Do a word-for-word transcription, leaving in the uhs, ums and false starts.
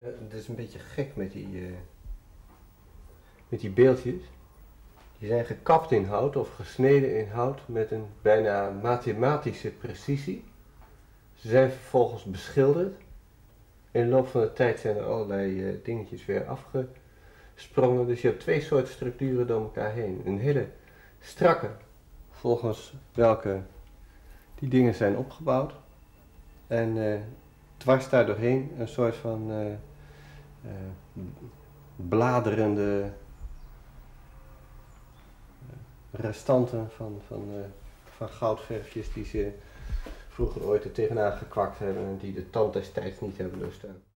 Het is een beetje gek met die, uh, met die beeldjes. Die zijn gekapt in hout of gesneden in hout met een bijna mathematische precisie. Ze zijn vervolgens beschilderd. In de loop van de tijd zijn er allerlei uh, dingetjes weer afgesprongen. Dus je hebt twee soorten structuren door elkaar heen. Een hele strakke, volgens welke die dingen zijn opgebouwd. En uh, dwars daar doorheen een soort van uh, uh, bladerende restanten van, van, uh, van goudverfjes die ze vroeger ooit er tegenaan gekwakt hebben en die de tand destijds niet hebben doorstaan.